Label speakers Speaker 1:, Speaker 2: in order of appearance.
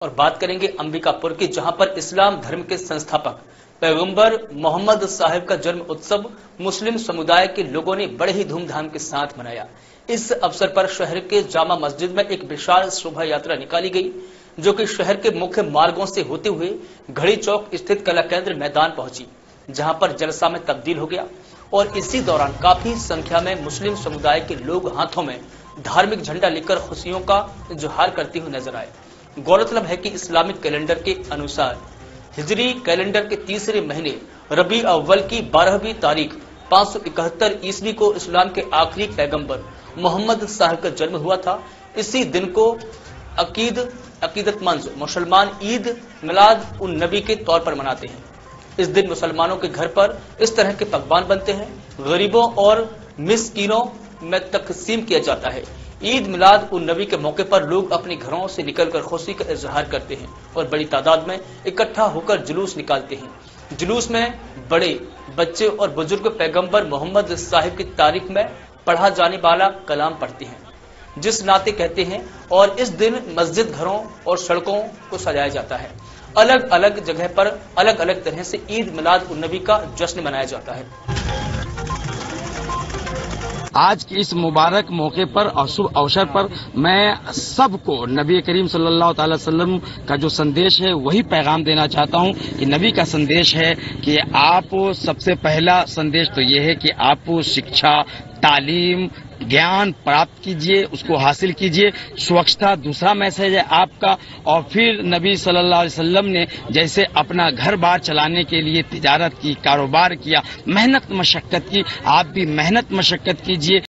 Speaker 1: और बात करेंगे अंबिकापुर की, जहां पर इस्लाम धर्म के संस्थापक पैगंबर मोहम्मद साहिब का जन्म उत्सव मुस्लिम समुदाय के लोगों ने बड़े ही धूमधाम के साथ मनाया। इस अवसर पर शहर के जामा मस्जिद में एक विशाल शोभा यात्रा निकाली गई, जो कि शहर के मुख्य मार्गों से होते हुए घड़ी चौक स्थित कला केंद्र मैदान पहुंची, जहां पर जलसा में तब्दील हो गया। और इसी दौरान काफी संख्या में मुस्लिम समुदाय के लोग हाथों में धार्मिक झंडा लेकर खुशियों का इजहार करते हुए नजर आए। गौरतलब है कि इस्लामिक कैलेंडर के अनुसार हिजरी कैलेंडर के तीसरे महीने रबी अव्वल की 12वीं तारीख 571 ईस्वी को इस्लाम के आखिरी पैगंबर मोहम्मद साहिब का जन्म हुआ था। इसी दिन को अकीदतमंद मुसलमान ईद मिलाद उन नबी के तौर पर मनाते हैं। इस दिन मुसलमानों के घर पर इस तरह के पकवान बनते हैं, गरीबों और मिस्कीनों में तकसीम किया जाता है। ईद मिलाद उन नबी के मौके पर लोग अपने घरों से निकलकर खुशी का इजहार करते हैं और बड़ी तादाद में इकट्ठा होकर जुलूस निकालते हैं। जुलूस में बड़े बच्चे और बुजुर्ग पैगंबर मोहम्मद साहिब की तारीख में पढ़ा जाने वाला कलाम पढ़ते हैं, जिस नाते कहते हैं। और इस दिन मस्जिद, घरों और सड़कों को सजाया जाता है। अलग अलग जगह पर अलग अलग तरह से ईद मिलाद उन नबी का जश्न मनाया जाता है।
Speaker 2: आज के इस मुबारक मौके पर और शुभ अवसर पर मैं सबको नबी करीम सल्लल्लाहु अलैहि वसल्लम का जो संदेश है वही पैगाम देना चाहता हूं कि नबी का संदेश है कि आप सबसे पहला संदेश तो ये है कि आप शिक्षा, तालीम, ज्ञान प्राप्त कीजिए, उसको हासिल कीजिए। स्वच्छता दूसरा मैसेज है आपका। और फिर नबी सल्लल्लाहु अलैहि वसल्लम ने जैसे अपना घर बार चलाने के लिए तिजारत की, कारोबार किया, मेहनत मशक्कत की, आप भी मेहनत मशक्कत कीजिए।